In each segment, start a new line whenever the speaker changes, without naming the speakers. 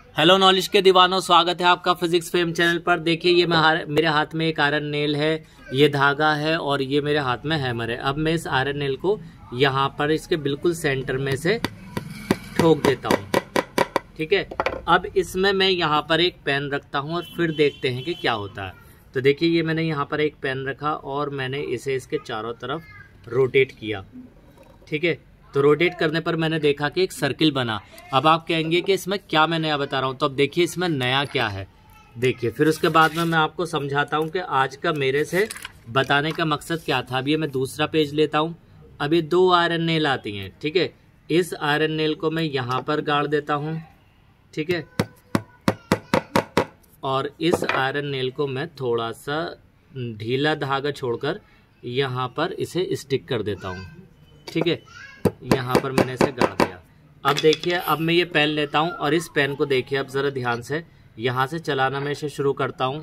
Hello knowledge के दीवानों, स्वागत है आपका फिजिक्स फेम चैनल पर। देखिए ये मेरे हाथ में एक आयरन नेल है, ये धागा है और ये मेरे हाथ में हैमर है। अब मैं इस आयरन नेल को यहाँ पर इसके बिल्कुल सेंटर में से ठोक देता हूँ। ठीक है, अब इसमें मैं यहाँ पर एक पेन रखता हूँ और फिर देखते हैं कि क्या होता है। तो देखिए ये मैंने यहाँ पर एक पेन रखा और मैंने इसे इसके चारों तरफ रोटेट किया। ठीक है, तो रोटेट करने पर मैंने देखा कि एक सर्किल बना। अब आप कहेंगे कि इसमें क्या मैं नया बता रहा हूँ, तो अब देखिए इसमें नया क्या है। देखिए फिर उसके बाद में मैं आपको समझाता हूँ कि आज का मेरे से बताने का मकसद क्या था। अब ये मैं दूसरा पेज लेता हूँ। अब ये दो आयरन नेल आती हैं। ठीक है, इस आयरन नेल को मैं यहाँ पर गाड़ देता हूँ। ठीक है, और इस आयरन नेल को मैं थोड़ा सा ढीला धागा छोड़कर यहाँ पर इसे स्टिक कर देता हूँ। ठीक है, यहाँ पर मैंने इसे गाड़ दिया। अब देखिए, अब मैं ये पेन लेता हूँ और इस पेन को देखिए अब ज़रा ध्यान से यहाँ से चलाना मैं इसे शुरू करता हूँ।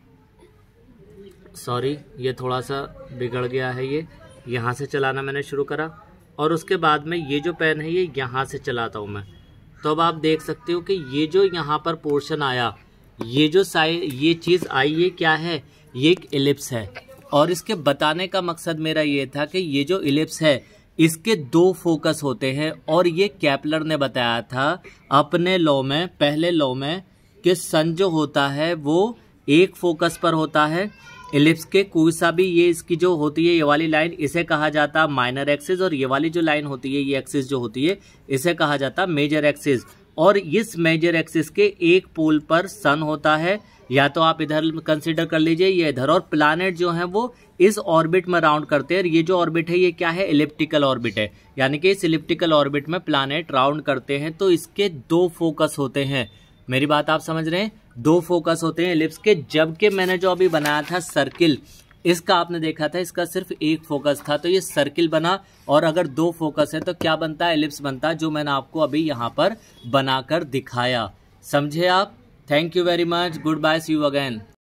सॉरी, ये थोड़ा सा बिगड़ गया है। ये यहाँ से चलाना मैंने शुरू करा और उसके बाद में ये जो पेन है ये यहाँ से चलाता हूँ मैं। तो अब आप देख सकते हो कि ये जो यहाँ पर पोर्शन आया, ये जो ये चीज़ आई, ये क्या है? ये एक इलिप्स है। और इसके बताने का मकसद मेरा ये था कि ये जो इलिप्स है इसके दो फोकस होते हैं और ये केपलर ने बताया था अपने लॉ में, पहले लॉ में, कि सन जो होता है वो एक फोकस पर होता है। इलिप्स के कोई सा भी, ये इसकी जो होती है ये वाली लाइन, इसे कहा जाता है माइनर एक्सिस, और ये वाली जो लाइन होती है, ये एक्सिस जो होती है, इसे कहा जाता है मेजर एक्सिस। और इस मेजर एक्सिस के एक पोल पर सन होता है, या तो आप इधर कंसीडर कर लीजिए, ये इधर। और प्लैनेट जो है वो इस ऑर्बिट में राउंड करते हैं। ये जो ऑर्बिट है ये क्या है? इलिप्टिकल ऑर्बिट है, यानी कि इस इलिप्टिकल ऑर्बिट में प्लैनेट राउंड करते हैं। तो इसके दो फोकस होते हैं। मेरी बात आप समझ रहे हैं? दो फोकस होते हैं इलिप्स के। जबकि मैंने जो अभी बनाया था सर्किल, इसका आपने देखा था इसका सिर्फ एक फोकस था, तो ये सर्किल बना। और अगर दो फोकस है तो क्या बनता है? इलिप्स बनता है, जो मैंने आपको अभी यहाँ पर बनाकर दिखाया। समझे आप? Thank you very much, good bye, see you again.